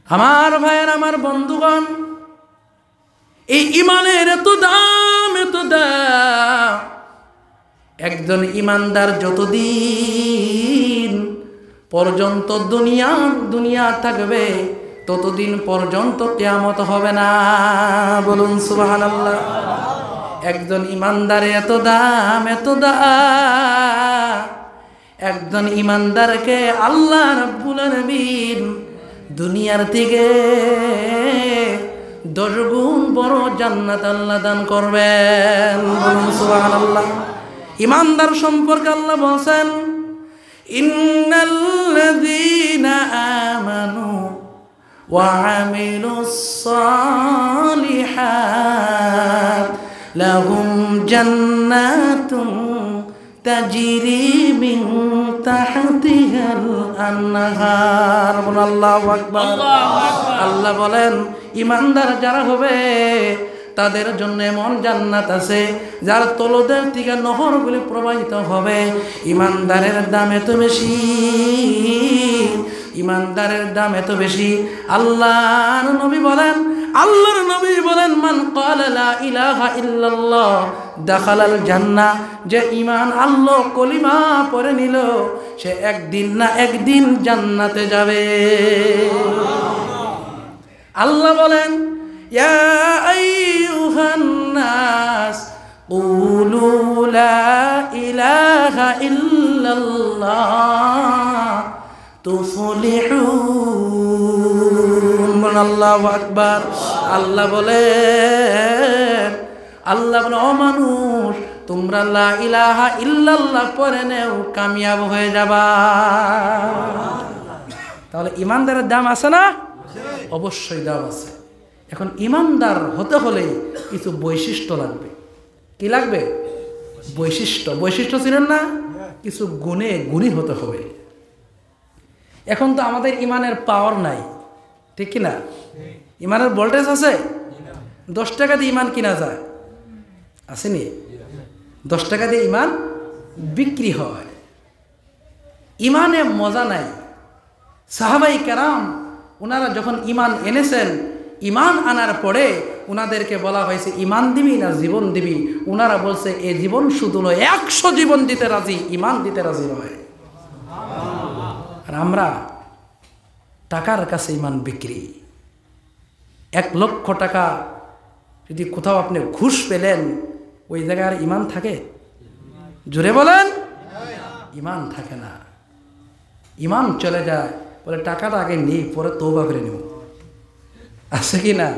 আমার ভাইয়ের, আমার বন্ধুগণ, এই ইমানের এত দাম, এত দাম। একজন ইমানদার যতদিন পর্যন্ত দুনিয়া থাকবে ততদিন পর্যন্ত কিয়ামত হবে না। বলুন সুবহানাল্লাহ। একজন ইমানদারে এত দাম, এত দাম। একজন ইমানদারকে আল্লাহ রাব্বুল আলামিন দুনিয়ার থেকে 10 গুণ বড় জান্নাত আল্লাহ দান করবেন। বলুন সুবহানাল্লাহ। ইমানদার সম্পর্কে আল্লাহ বলেন, ইন্নাল্লাযীনা আমানু ওয়া আমিলুস সালিহাত লাহুম জান্নাতুন তাজরি মিন তাহতিহাল আনহার। আল্লাহু আকবার। আল্লাহ বলেন, ইমানদার যারা হবে তাদের জন্য এমন জান্নাত আছে যার তলদেশ থেকে নহরগুলি প্রবাহিত হবে। ইমানদারের দাম এত বেশি, ইমানদারের দাম এত বেশি। আল্লাহর নবী বলেন, মান ক্বালা লা ইলাহা ইল্লাল্লাহ দাখালাল জান্নাহ। যে ঈমান আল্লাহ কলিমা পড়ে নিল সে একদিন না একদিন জান্নাতে যাবে। আল্লাহ বলেন, ইয়া আইয়ুহান নাস কুলু লা ইলাহা ইল্লাল্লাহ তুফলিহুন। আল্লাহু আকবার। আল্লাহ বলেন, ও মানুষ, তোমরা লা ইলাহা ইল্লাল্লাহ পড়ে নেও, কামিয়াব হয়ে যাবা। তাহলে ইমানদারের দাম আছে না? অবশ্যই দাম আছে। এখন ইমানদার হতে হলে কিছু বৈশিষ্ট্য লাগবে। কি লাগবে? বৈশিষ্ট্য ছিলেন না? কিছু গুণী হতে হবে। এখন তো আমাদের ইমানের পাওয়ার নাই, ঠিক কিনা? ইমানের ভোল্টেজ আছে? 10 টাকা দিয়ে ইমান কিনা যায়, আসেনি? 10 টাকা দিয়ে ইমান বিক্রি হয়। ইমানে মজা নাই। সাহাবাই কেরাম ওনারা যখন ইমান এনেছেন, ইমান আনার পরে ওনাদেরকে বলা হয়েছে ইমান দিবি না জীবন দিবি? ওনারা বলছে এ জীবন শুধু নয়, 100 জীবন দিতে রাজি, ইমান দিতে রাজি নয়। আর আমরা টাকার কাছে ইমান বিক্রি। 1 লক্ষ টাকা যদি কোথাও আপনি ঘুষ পেলেন, ওই জায়গায় আর ইমান থাকে? জোরে বলেন, ইমান থাকে না। ইমান চলে যায়, বলে টাকাটা আগে নেই, পরে তওবা করে নেব। আছে কি না?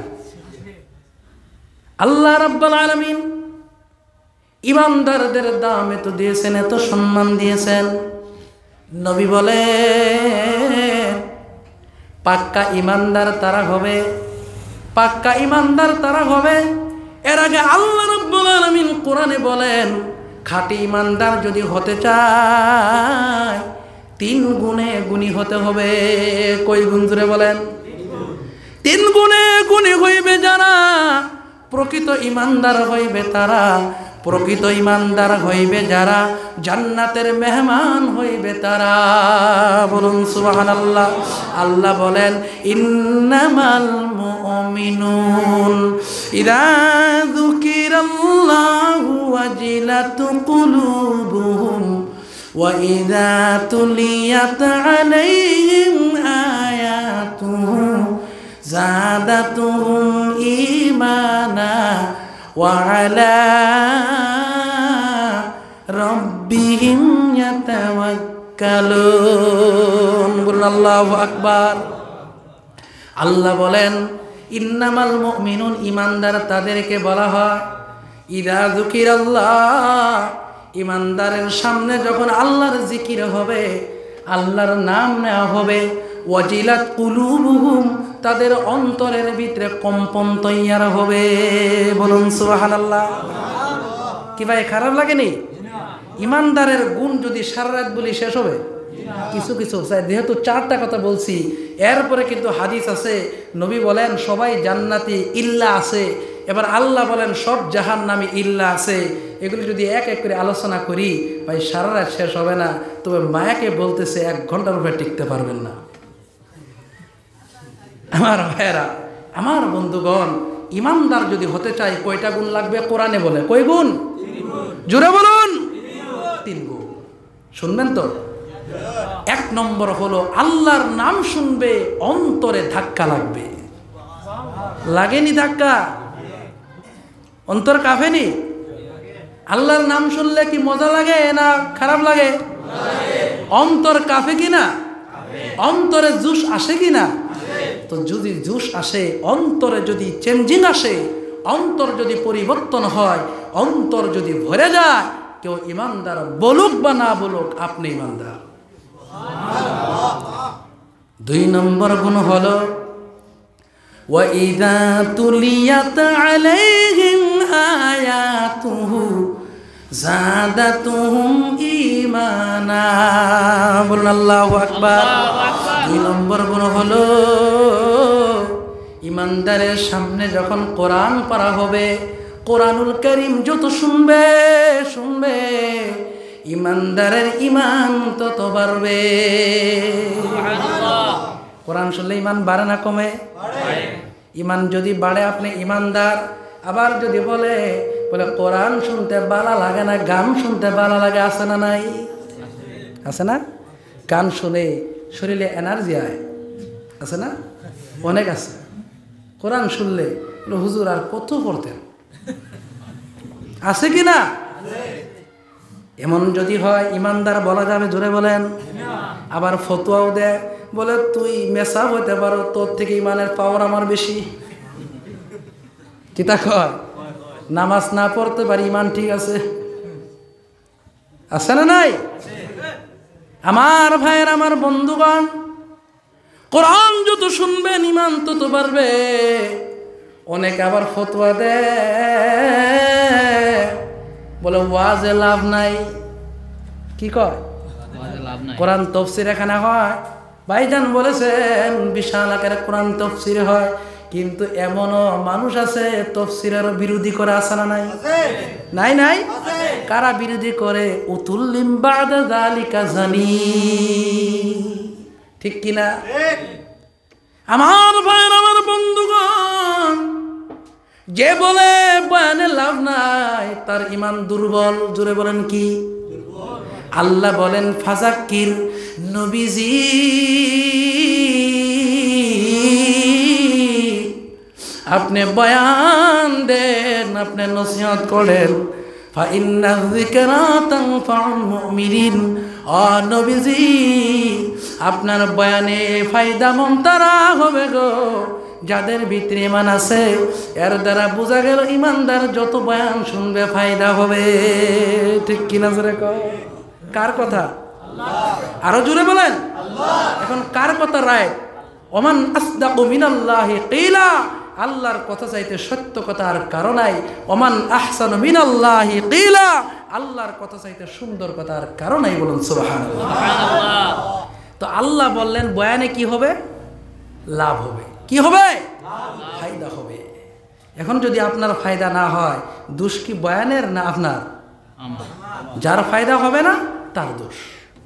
আল্লাহ রাব্বুল আলামিন ইমানদারদের দাম এত দিয়েছেন, এত সম্মান দিয়েছেন। নবী বলেন, পাক্কা ইমানদার তারা হবে, পাক্কা ইমানদার তারা হবে। এর আগে আল্লাহ রাব্বুল আলামিন কোরআনে বলেন, খাঁটি ইমানদার যদি হতে চায় 3 গুণে গুণী হতে হবে। কই গুণ? জোরে বলেন। 3 গুণে গুণী হইবে যারা, প্রকৃত ইমানদার হইবে তারা। প্রকৃত ইমানদার হইবে যারা, জান্নাতের মেহমান হইবে তারা। বলুন সুবহানাল্লাহ। আল্লাহ বলেন, ইন্নামাল মুমিনুন ইযা যুকিরাল্লাহু ওয়াজিলাত কুলুবুহুম ওয়া ইযা তুলিয়াত আলাইহিম আয়াতুহু যাদাতুহুম ঈমানা ওয়া আলা রাব্বিহিম ইয়াতাওয়াক্কালুন। বলুন আল্লাহু আকবার। আল্লাহ বলেন, ইন্নামাল মুমিনুন, ইমানদার তাদেরকে বলা হয় ইযা যুকিরাল্লাহ, ইমানদারের সামনে যখন আল্লাহর জিকির হবে, আল্লাহর নাম নেওয়া হবে, ওয়াজিলাত কুলুবুহুম, তাদের অন্তরের ভিতরে কম্পন তৈয়ার হবে। বলুন সুবহানাল্লাহ। কি ভাই খারাপ লাগেনি? ইমানদারের গুণ যদি সারা রাত বলি শেষ হবে? কিছু কিছু যেহেতু 4টা কথা বলছি, এরপরে কিন্তু হাদিস আছে। নবী বলেন সবাই জান্নাতি ইল্লা আছে। এবার আল্লাহ বলেন সব জাহান্নামী ইল্লা আছে। এগুলি যদি এক এক করে আলোচনা করি ভাই সারা রাত শেষ হবে না। তবে মায়াকে বলতেছে 1 ঘন্টার উপরে টিকতে পারবেন না। আমার ভাইয়েরা, আমার বন্ধুগণ, ইমানদার যদি হতে চাই কয়টা গুণ লাগবে? কোরআনে বলে কয় গুণ? জোরে বলুন, 3 গুণ। শুনবেন তো? 1 নম্বর হলো আল্লাহর নাম শুনবে, অন্তরে ধাক্কা লাগবে। লাগেনি ধাক্কা? অন্তর কাঁপেনি? আল্লাহর নাম শুনলে কি মজা লাগে না খারাপ লাগে? অন্তর কাঁপে কিনা? অন্তরে জুস আসে কিনা? তো যদি জুস আসে, অন্তরে যদি চেঞ্জিং আসে, অন্তর যদি পরিবর্তন হয়, অন্তর যদি ভরে যায়, কেউ ইমানদার বলুক বা না বলুক, আপনি ইমানদার। 2 নম্বর গুণ হলো وَإِذَا تُلِيَتْ عَلَيْهِمْ آيَاتُهُ زَادَتْهُمْ إِيمَانًا। বলুন আল্লাহু আকবার। 2 নম্বর গুণ হলো ইমানদারের সামনে যখন কোরআন পড়া হবে, কোরআনুল কারীম যত শুনবে ইমানদারের ইমান তত বাড়বে। কোরআন শুনলে ইমান বাড়ে না কমে? ইমান যদি বাড়ে আপনি ইমানদার। আবার যদি বলে কোরআন শুনতে ভালো লাগে না, গান শুনতে ভালো লাগে, আছে না নাই? আছে না? গান শুনে শরীরে এনার্জি আয়, আছে না? অনেক আছে। কোরআন শুনলে হুজুর আর কত পড়তেন, আছে কি না? এমন যদি হয় ইমানদার বলা যাবে? জোরে বলেন। আবার ফতোয়াও দেয়, বলে তুই মেসাব হতে পারো, তোর থেকে ইমানের পাওয়ার আমার বেশি। কিতা কয়? নামাজ না পড়তে পারি, ইমান ঠিক আছে, আছে না নাই? আমার ভাইয়ের, আমার বন্ধুগণ, কোরআন যত শুনবেন ইমান তত বাড়বে। অনেকে আবার ফতোয়া দেয়, বলে ওয়াজে লাভ নাই। কি কয়? কোরআন তফসির এখানে হয়, ভাইজান বলেছেন বিশাল আকারে কোরআন তফসির হয়, কিন্তু এমনও মানুষ আছে তফসিরের বিরোধী করে, আছে না নাই? নাই নাই? কারা বিরোধী করে? উতুল্লিম বাদা যালিকা জানি। ঠিক কিনা? আমার ভাই, আমার বন্ধুগণ, যে বলে বয়ানে লাভ নাই তার ইমান দুর্বল। জোরে বলেন কি? আল্লাহ বলেন ফাজাক্কির, নবীজি আপনি বয়ান দেন, আপনি নসিহত করেন। ফাইন্না যিকরা তানফাউল মুমিনিন। ও নবীজি, আপনার বয়ানে ফায়দামন্দ তারা হবে গো যাদের ভিতরে ইমান আছে। এর দ্বারা বোঝা গেল ইমানদার যত বয়ান শুনবে ফায়দা হবে। ঠিক কিনা? জোরে কও। কার কথা? আরো জোরে বলেন। এখন কার কথা রায়? ওমান আসদাকু মিনাল্লাহি কিলা। আল্লাহর কথা চাইতে সত্য কথা আর কারো নাই। ওমান আহসানু মিনাল্লাহি কিলা। আল্লাহর কথা চাইতে সুন্দর কথা আর কারো নাই। বলুন সুবহানাল্লাহ। তো আল্লাহ বললেন বয়ানে কি হবে? লাভ হবে। কি হবে? ফায়দা হবে। এখন যদি আপনার ফায়দা না হয়, দোষ কি বয়ানের না আপনার? যার ফায়দা হবে না তার দোষ।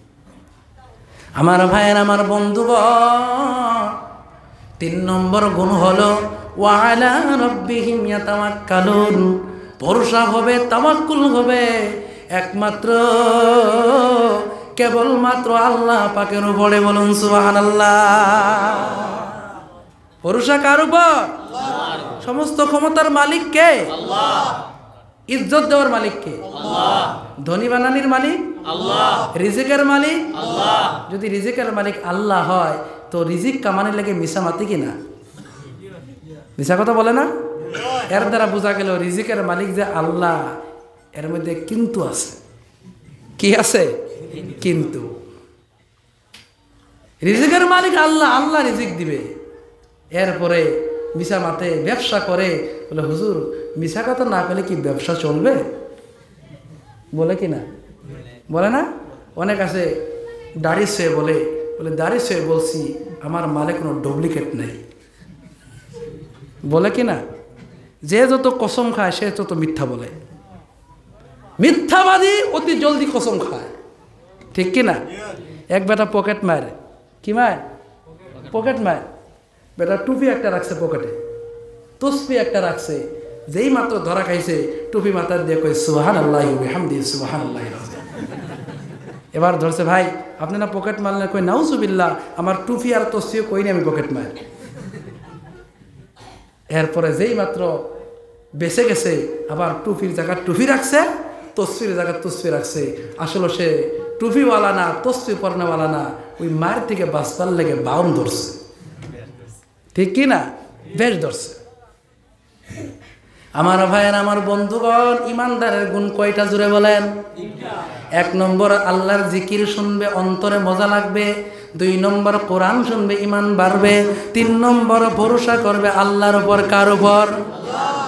আমার ভাইয়ের, আমার বন্ধুগণ, 3 নম্বর গুণ হলো ওয়া আলা রাব্বিহিম ইয়াতাওয়াক্কালুন। ভরসা হবে, তাওয়াক্কুল হবে একমাত্র কেবলমাত্র আল্লাহ পাকের উপরে। বলুন সুবহানাল্লাহ। ভরসা কার উপর? সমস্ত ক্ষমতার মালিক কে? আল্লাহ। ইজ্জত দেওয়ার মালিক কে? আল্লাহ। ধনী বানানির মালিক? আল্লাহ। রিজিকের মালিক? আল্লাহ। যদি রিজিকের মালিক আল্লাহ হয়, তো রিজিক কামানের লেগে মিশা মাতি কিনা? মিশা কথা বলে না? এর দ্বারা বোঝা গেল রিজিকের মালিক যে আল্লাহ, এর মধ্যে কিন্তু আছে। কি আছে? কিন্তু। রিজিকের মালিক আল্লাহ, আল্লাহ রিজিক দিবে। এরপরে মিশা মাতে ব্যবসা করে, বলে হুজুর মিশা কথা না পেলে কি ব্যবসা চলবে? বলে কি না? বলে না? অনেক আছে দাড়ি শুয়ে বলে দাড়ি শুয়ে বলছি আমার মালে কোনো ডুপ্লিকেট নেই। বলে কি না? যে যত কসম খায় সে তত মিথ্যা বলে। মিথ্যাবাদী অতি জলদি কসম খায়। ঠিক কি না? এক বেটা পকেট মারে। কি মার? পকেট মার। বেটা টুপি একটা রাখছে পকেটে, তসবি একটা রাখছে, যেই মাত্র ধরা খাইছে টুপি মাথার দিয়ে কই সুবহানাল্লাহি ওয়া বিহামদিহি সুবহানাল্লাহিল আযীম। এবার ধরছে, ভাই আপনি না পকেট মারলেন, কই নাউজুবিল্লাহ, আমার টুপি আর তসবিও কইনি আমি পকেট মার। এরপরে যেই মাত্র বেঁচে গেছে, আবার টুপির জায়গায় টুপি রাখছে, তসবির জায়গায় তসবি রাখছে। আসলে সে টুপিওয়ালা না, তসবি পরনেওয়ালা না, ওই মায়ের থেকে বাঁচবার লেগে বাউন ধরছে, ঠিক কি না? বেশ ধরছে। আমার ভাইয়ের, আমার বন্ধুগণ, ইমানদারের গুণ কয়টা জুড়ে বলেন? 1 নম্বর আল্লাহর জিকির শুনবে, অন্তরে মজা লাগবে। 2 নম্বর কোরআন শুনবে, ইমান বাড়বে। 3 নম্বর ভরসা করবে আল্লাহর উপর। কার উপর?